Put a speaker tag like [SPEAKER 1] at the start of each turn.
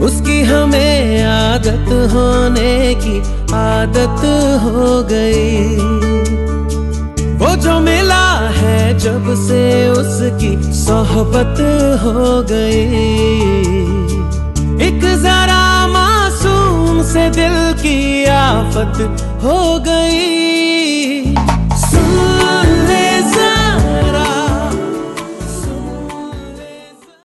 [SPEAKER 1] उसकी हमें आदत होने की आदत हो गई। वो जो मिला है जब से उसकी सोहबत हो गई। एक जरा मासूम से दिल की आफत हो गई।